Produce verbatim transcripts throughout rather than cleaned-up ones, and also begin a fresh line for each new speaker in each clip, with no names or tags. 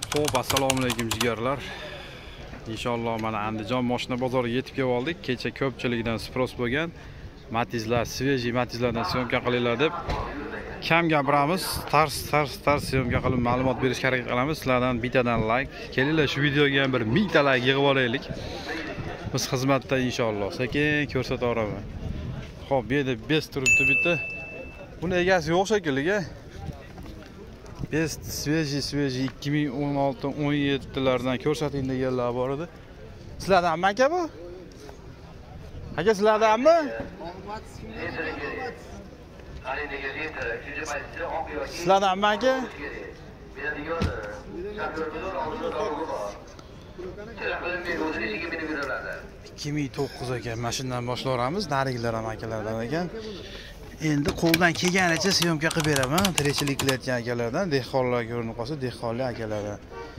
Xo'p, assalomu alaykum jigarlar. Inshaalloh mana Andijon mashina bozoriga yetib kelib oldik. Kecha ko'pchilikdan sпрос bo'lgan Matizlar, svejiy Matizlardan syomka qilinglar deb kam gapiramiz, tars tars tars syomka qilib ma'lumot berishga harakat qilamiz. Sizlardan bittadan like, kelinglar shu videoga ham bir ming ta like yig'ib olaylik. Biz xizmatda inshaalloh. Sekin ko'rsata olaman. Xo'p, bu yerda bez turibdi bitta. Buni egasi yo'q shekilli. Best svejiy svejiy ikki ming o'n olti o'n yetti lardan ko'rsating deganlar bor edi. Sizlardanmi aka bu? Aka sizlardanmi? Sizlardanmi aka? ikki ming to'qqiz ekan. Mashinadan boshlayveramiz. Narigilar ham akalardan ekan. Endi qo'ldan kelganicha syomka qilib beraman. Tirikchilik qilayotgan akalardan, dehqonlar ko'rinib qolsa, dehqonlar akalardan.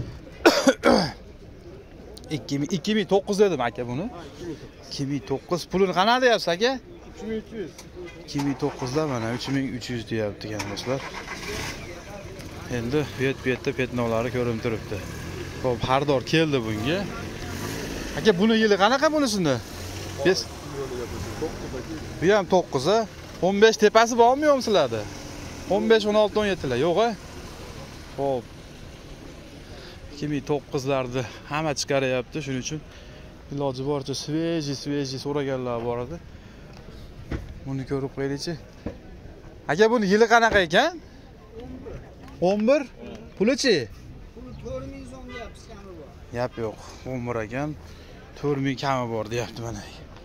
ikki ming to'qqiz dedim aka buni. ikki ming to'qqiz pulini qanaqa deyapsiz aka?
uch ming uch yuz.
ikki ming to'qqiz da mana uch ming uch yuz deyapti ekan do'stlar. Endi bu yerda petnovlari ko'rinib turibdi. Xo'p, xaridor keldi bunga. Aka buni yili qanaqa bunisini? Biz bu ham to'qqiz a. o'n besh tepasi bormi yo'qmi sizlarda? o'n besh o'n olti o'n yetti lar yo'q-a? Xo'p. ikki ming to'qqiz larni hamma chiqaryapti, shuning uchun iloji boricha svejiy svejiy so'raganlar bor edi. Buni ko'rib qo'yaylik-chi. Aka buni yili qanaqa ekan? o'n bir. Pulichi?
Puli to'rt ming so'm deyapsiz, kami bor.
Yap yo'q, o'n bir ekan. to'rt ming kami bor deyapti mana.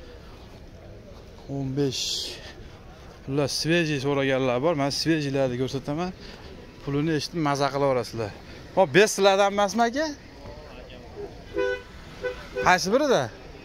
o'n besh. Ular svejiy so'raganlar bor. Men svejiylarni ko'rsataman. Pulini eshitib maza qilaverasizlar. Hop, bez sizlardan emasmi aka? Qaysi birida?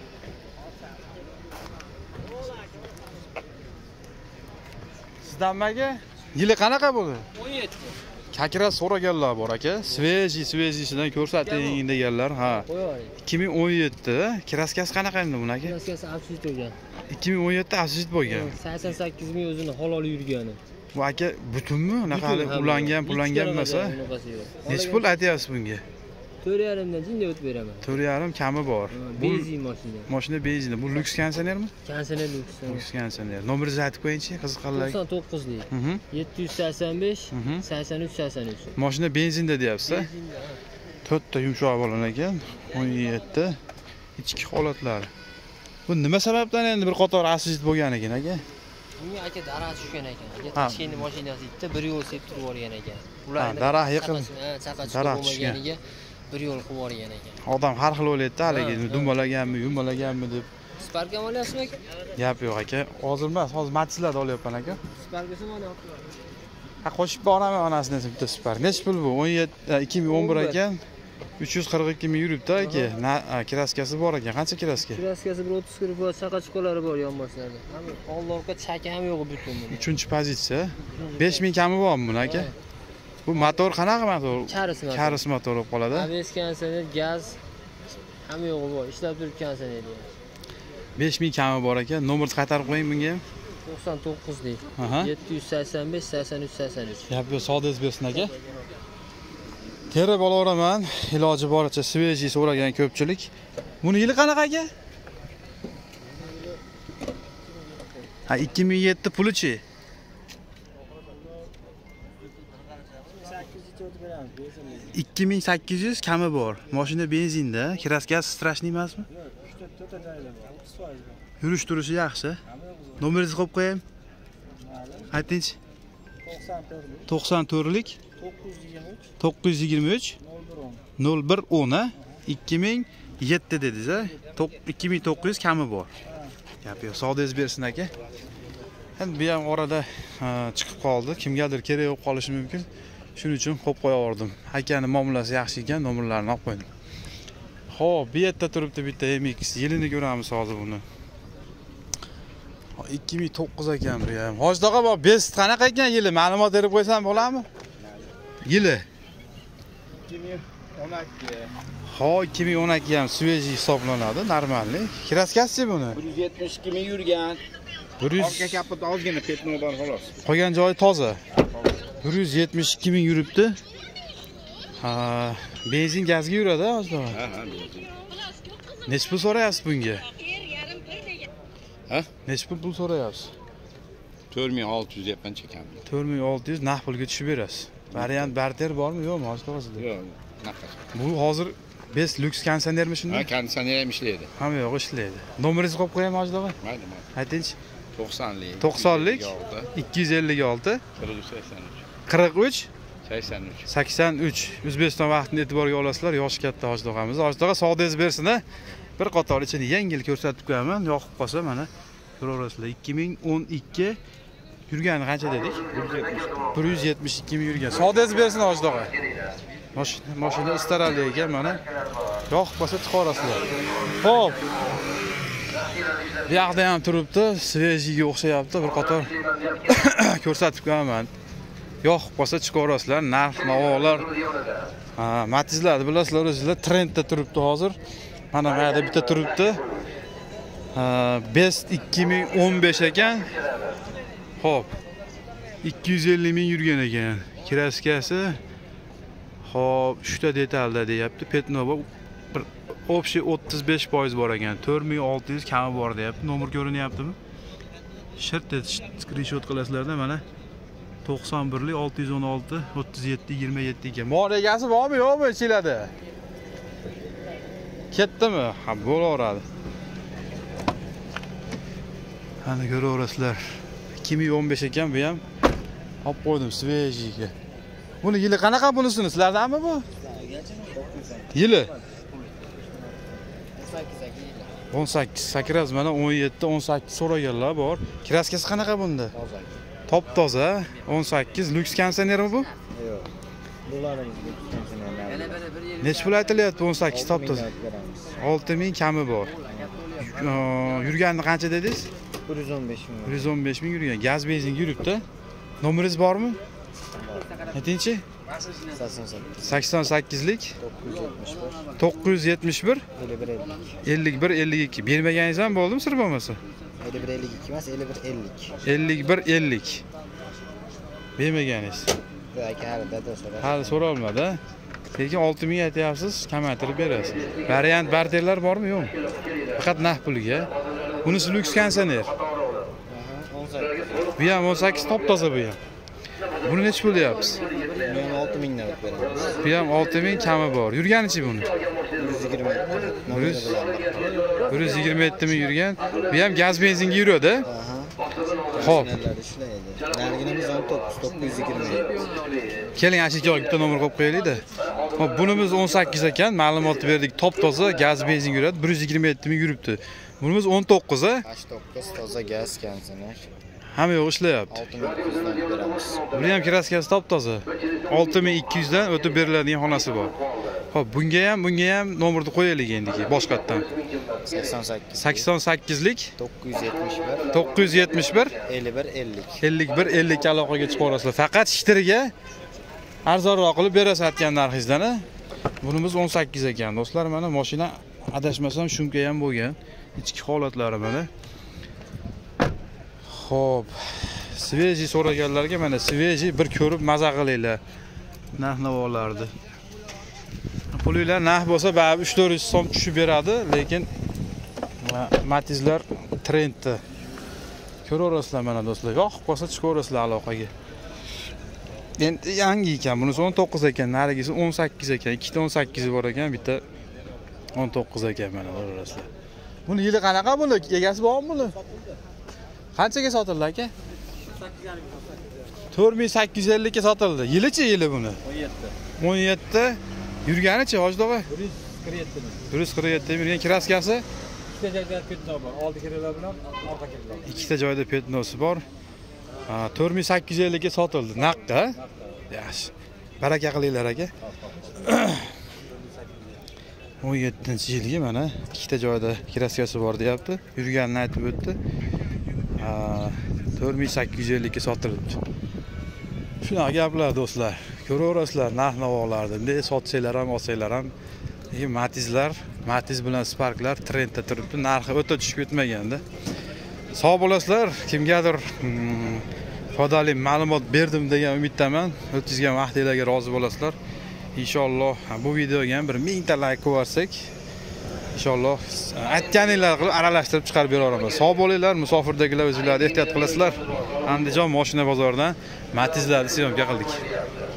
Sizdanmi aka? Yili qanaqa bo'ldi?
o'n yetti.
Kakira so'raganlar bor aka. Svejiy svejiysidan ko'rsating deganlar. Ha. ikki ming o'n yetti. Kraskasi qanaqa endi buni aka?
Kraskasi absolut bo'lgan.
ikki ming o'n yetti absolut bo'lgan.
sakson sakkiz ming o'zini halol yurgani.
Bu aka butunmi? Unaqa ulangan, pulangan emas-a? Nech pul aytyapsiz bunga?
to'rt yarim dan jinda o'tib beraman.
to'rt yarim kami bor.
Benzin mashina.
Mashina benzin. Bu lyuks kondisionermi?
Kondisioner lyuks.
Lyuks kondisioner. Nomeringizni aytib qo'ying-chi, qiziqqanlar.
to'qson to'qqizlik. yetti yuz sakson besh sakson uch sakson uch.
Mashina benzinda deyapsiz-a? to'rtta yumshoq bo'lgan ekan. o'n yetti ichki holatlari. Bu nima sababdan endi bir qator asist bo'lgan ekan aka?
Bunga aka daraxt tushgan ekan. Aka Toshkent mashinasi bitta bir yo'l sepib turib yuborgan ekan.
Ular daraxt yiqil.
Chaqachi bo'lmaganiga bir yo'l qilib yuborgan ekan.
Odam har xil o'ylaydi-da, haligi dumbalaganmi, yumbalaganmi deb.
Spark ham olyapsizmi aka?
Gap yo'q aka. Hozir emas, hozir Matizlarda olyapman aka.
Sparkni mana olib qo'yaman.
Ha, qo'shib boraman onasini bitta Spark. Nech pul bu? o'n yetti ikki ming o'n bir ekan. uch yuz qirq ikki ming yuribdi aka. Kraskasi bor ekan. Qancha kraska?
Kraskasi bir o'ttiz kirib bor, chaqachiqolari bor yonboshlarda. Hamma old-orqa chaka ham yo'q butun buni.
uchinchi pozitsiya. besh ming kami bormi buni aka? Bu motor qanaqa motor?
Karis motor.
Karis motor bo'lib qoladi.
A B S kondisioner, gaz hamma yo'g'i bor. Ishlab turib kondisioner.
besh ming kami bor ekan. Nomerni qaytarib qo'ying bunga.
to'qson to'qqizlik. yetti yuz sakson besh sakson uch sakson uch.
Gap yo'q, sodez bersin aka. Terib olaveraman. Iloji boricha svejiy so'ragan ko'pchilik. Buni yili qanaqa aka? Ha, ikki ming yetti pulichi? ikki ming sakkiz yuz kami bor. Mashina benzinda, kraskasi strashniy emasmi? Yurish turishi yaxshi. Nomeringizni qo'yib qo'yayim. Ayting-chi. to'qson to'rtlik to'qqiz yuz yigirma uch nol bir o'n a ikki ming yetti dedingiz-a? ikki ming to'qqiz yuz kami bor. Gap yo'q, sodez bersin aka. Endi bu ham orada chiqib qoldi. Kimgadir kerak bo'lib qolishi mumkin. Shuning uchun qo'yib qo'yaverdim. Akani muomalasi yaxshi ekan, nomerlarini olib qo'ydim. Xo'p, bu yerda turibdi bitta M X. Yilini ko'ramiz hozir buni. ikki ming to'qqiz ekan bu ham. Hoji tog'a, bu bez qanaqa ekan yili? Ma'lumot berib qo'ysam bo'ladimi? Yili
ikki ming o'n ikki.
Ha, ikki ming o'n ikki ham svejiy hisoblanadi, normalniy. Kraskasi buni?
bir yuz yetmish ikki ming yurgan.
bir yuz
Orqa kapot ozgina petno bor xolos.
Qolgan joyi toza. bir yuz yetmish ikki ming yuribdi. Ha, benzin gazga yuradi, hozir.
Ha, ha, benzin.
Necha pul so'rayapsiz bunga?
Ha?
Necha pul pul so'rayapsiz?
to'rt ming olti yuz yapman chekamiz.
to'rt ming olti yuz naqd pulga tushib berasiz. Variant barter bormi, yo'qmi, hozir to'g'risida?
Yo'q, naqa.
Bu hozir biz lyuks konditsionermi shunday?
Ha, konditsioner ham ishlaydi.
Hamma yo'q ishlaydi. Nomeringizni qo'yib qo'yaymi hozir?
Mayli, mayli.
Aytingchi.
to'qsonlik.
to'qsonlik ikki yuz ellik olti qirq uch
sakson uch
sakson uch O'zbekiston vaqtini e'tiborga olasizlar. Yoshi katta Hoji og'amiz. Hoji og'a sog'dingiz bersin. Bir qator ichini yengil ko'rsatib qo'yaman. Yoqib qolsa mana ko'raverasizlar. ikki ming o'n ikki yurgani qancha dedik? bir yuz yetmish ikki ming yurgan. Sog'dingiz bersin Hoji og'a. Mashina mashina istarali ekan mana. Yoqib qolsa chiqarasizlar. Xo'p. Bu yoqda ham turibdi, svejiga o'xshayapti, bir qator ko'rsatib qo'yaman. Yoqib qolsa chiqarasizlar, narx-navolar, matizlarni bilasizlar, o'zingizlar trendda turibdi hozir. Mana bu yerda bitta turibdi. Best ikki ming o'n besh ekan. Xo'p. ikki yuz ellik ming yurgan ekan. Kraskasi xo'p, uchta detalda deyapti. Petnova bir общий o'ttiz besh foiz bor ekan. to'rt ming olti yuz kami bor deyapti. Nomer ko'rinyaptimi? Shirt screenshot qilasizlarda mana to'qson bir lik olti yuz o'n olti o'ttiz yetti yigirma yetti ekan. Mol egasi bormi, yo'qmi ichiladi? Ketdimi? Ha, bo'laveradi. Ana ko'raverasizlar. ikki ming o'n besh ekan bu ham. Olib qo'ydim svejiga. Buni yili qanaqa bunisini? Sizlardanmi bu? Yili o'n sakkiz sakkiz mana o'n yetti o'n sakkiz so'raganlar bor. Kraskasi qanaqa bunda?
Toza.
Top toza, o'n sakkiz lyuks konditsionermi bu?
Yo'q. Bularning lyuks konditsionerlari.
Necha pul aytilyapti o'n sakkiz top toza? olti ming kami bor. Yurganini qancha dedingiz?
bir yuz o'n besh ming.
bir yuz o'n besh ming yurgan. Gaz benzin yuribdi. Nomeringiz bormi? Aytingchi? sakson sakkiz lik to'qqiz yuz yetmish bir ellik bir ellik ikki. Bermaganingiz ham bo'ldimi sir bo'lmasa?
ellik bir ellik ikki emas, ellik bir ellik.
ellik bir ellik. Bermaganingiz.
Yo'q, hali dada so'radi.
Hali so'ralmadi. Lekin olti ming aytyapsiz, kamaytirib berasiz. Variant barterlar bormi, yo'qmi? Faqat naqd pulga. Bunisi lyuks konditsioner.
o'n sakkiz.
Bu ham o'n sakkiz top toza bu ham. Buni necha pul deyapsiz?
Men olti ming dan beramiz.
Bu ham olti ming kami bor. Yurganichi buni?
bir yuz yigirma yetti.
bir yuz yigirma yetti ming yurgan. Bu ham gaz benzinga yuradi. Xo'p.
Narginamiz o'n to'qqiz to'qqiz yuz yigirma yetti.
Keling, ashikaga bitta nomer qo'yib qo'yaylik-da. Xo'p, bunimiz o'n sakkiz ekan, ma'lumot berdik. Top toza gaz benzin yuradi. bir yuz yigirma yetti ming yuribdi. Bunimiz o'n to'qqiz a?
ochta to'qqiz toza gaz konditsioner.
Hamma yo'q ishlayapti.
olti ming ikki yuz dan beramiz.
Buni ham kraskasi top toza. olti ming ikki yuz dan o'tib beriladigan xonasi bor. Xo'p, bunga ham, bunga ham nomerni qo'yaylik endi boshqatdan.
sakson sakkiz.
sakson sakkiz lik
to'qqiz yuz yetmish bir
to'qqiz yuz yetmish bir
ellik bir ellik.
ellik bir ellik aloqaga chiqarasizlar. Faqat shtriga arzonroq qilib berasiz aytgan narxingizdan. Bunimiz o'n sakkiz ekan. Do'stlar, mana mashina adashmasam shunga ham bo'lgan. Ichki holatlari mana. Xo'p, sveji so'raganlarga mana sveji bir ko'rib maza qilinglar. Narx-navolarni. Pulinglar narx bo'lsa, baribir uch to'rt yuz so'm tushib beradi, lekin matizlar trendda. Ko'raverasizlar mana do'stlar. Yoqib qolsa chiqaverasizlar aloqaga. Endi yangi ekan, bunisi o'n to'qqiz ekan, narigisi o'n sakkiz ekan. Ikkita o'n sakkiz bor ekan, bitta o'n to'qqiz ekan mana ko'raverasizlar. Buni yili qanaqa buni? Egasi bormi buni? Qanchaga sotildi aka? to'rt ming sakkiz yuz ellik ga sotildi. Yilichi yili buni? o'n yetti. o'n yetti. Yurganichi Hoji og'a?
bir yuz qirq yetti ming.
bir yuz qirq yetti ming. Kraskasi?
Ikkita joyda petno bor. Oldi kiralar bilan orqa kiralar.
Ikkita joyda petnosi bor. Ha, to'rt ming sakkiz yuz ellik ga sotildi. Naqqa? Yaxshi. Baraka qilinglar aka. o'n yettinchi yilga mana ikkita joyda kraskasi bor deyapti. Yurganini aytib o'tdi. Ha, to'rt ming sakkiz yuz ellik ga sotilibdi. Shunaqa gaplar do'stlar. Ko'raverasizlar narx-navolarni. Bunday sotsanglar ham, olsanglar ham, lekin Matizlar, Matiz bilan Sparklar trendda turibdi. Narxi o'ta tushib ketmaganda. Sog' bo'lasizlar. Kimgadir foydali ma'lumot berdim degan umiddaman. O'tkazgan vaqtingizga rozi bo'lasizlar. Inshaalloh bu videoga ham bir ming ta like qo'yarsak, inshaalloh aytganinglar qilib aralashtirib chiqarib beraveramiz. Sog' bo'linglar, musofirdagilar o'zingizlarga ehtiyot qilasizlar. Andijon mashina bozoridan Matizlarni syomka qildik.